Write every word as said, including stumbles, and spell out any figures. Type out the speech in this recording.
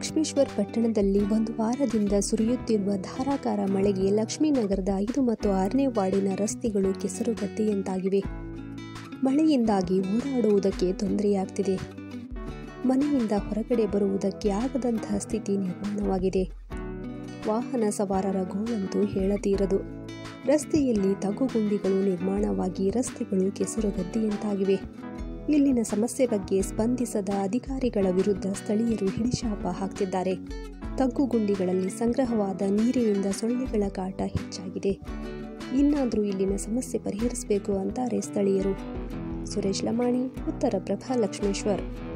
ಲಕ್ಷ್ಮೇಶ್ವರ ಪಟ್ಟಣದಲ್ಲಿ ಒಂದು ವಾರದಿಂದ ಸುರಿಯುತ್ತಿರುವ ಧಾರಾಕಾರ ಮಳೆಗೆ ಲಕ್ಷ್ಮೀನಗರದ ಐದು ಮತ್ತು ಆರನೇ ವಾರ್ಡಿನ ರಸ್ತೆಗಳು ಕೆಸರುಗದ್ದೆಯಂತಾಗಿವೆ. ಮಳೆಯಿಂದಾಗಿ ಓಡಾಡುವುದಕ್ಕೆ ತೊಂದರೆಯಾಗ್ತಿದೆ. ಮನೆಯಿಂದ ಹೊರಗಡೆ ಬರುವುದಕ್ಕೆ ಆಗದಂತಹ ಸ್ಥಿತಿ ನಿರ್ಮಾಣವಾಗಿದೆ. ವಾಹನ ಸವಾರರ ಗೋಳಂತೂ ಹೇಳತೀರದು. ರಸ್ತೆಯಲ್ಲಿ ತಗ್ಗುಗುಂಡಿಗಳು ನಿರ್ಮಾಣವಾಗಿ ರಸ್ತೆಗಳು ಕೆಸರುಗದ್ದೆಯಂತಾಗಿವೆ. ಇಲ್ಲಿನ ಸಮಸ್ಯೆ ಬಗ್ಗೆ ಸ್ಪಂದಿಸದ ಅಧಿಕಾರಿಗಳ ವಿರುದ್ಧ ಸ್ಥಳೀಯರು ಹಿಡಿಶಾಪ ಹಾಕ್ತಿದ್ದಾರೆ. ತಗ್ಗುಗುಂಡಿಗಳಲ್ಲಿ ಸಂಗ್ರಹವಾದ ನೀರಿನಿಂದ ಸೊಳ್ಳೆಗಳ ಕಾಟ ಹೆಚ್ಚಾಗಿದೆ. ಇನ್ನಾದರೂ ಇಲ್ಲಿನ ಸಮಸ್ಯೆ ಪರಿಹರಿಸಬೇಕು ಅಂತಾರೆ ಸ್ಥಳೀಯರು. ಸುರೇಶ್ ಲಮಾಣಿ, ಉತ್ತರ ಪ್ರಭ, ಲಕ್ಷ್ಮೇಶ್ವರ್.